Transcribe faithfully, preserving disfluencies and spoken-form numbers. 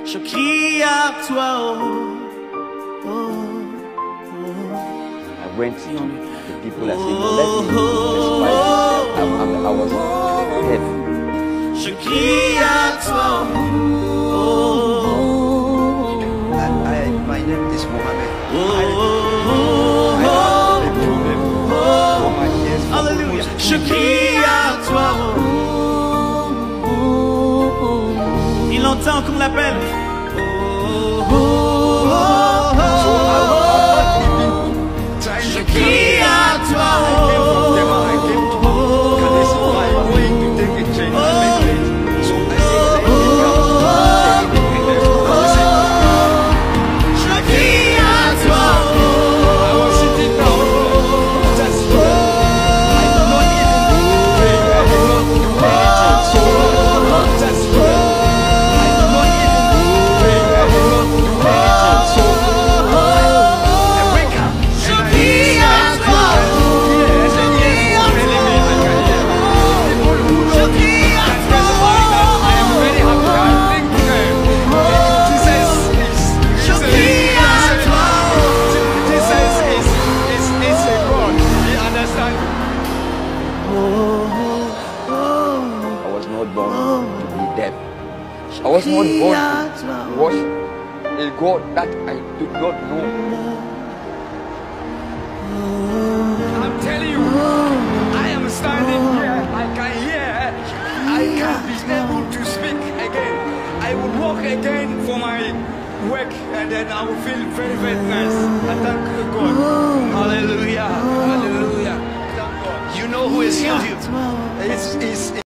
Je crie à toi, oh, oh, oh. I went to the people and said, let me despise. I, I, I was heavy. Je crie à toi, oh, oh. I, I, my name is Mohammed. Oh, I, oh, I have a problem oh, for my years. for Alléluia. almost Je two crie à toi, oh. Il entend qu'on l'appelle. Oh, oh, oh, oh. Je crie à toi, oh. I was not born to worship a God that I did not know. I'm telling you, I am standing here, I can hear, I can be able to speak again. I will walk again for my work and then I will feel very, very nice. I thank God. Hallelujah. Hallelujah. Thank God. You know who has healed you. It's, it's,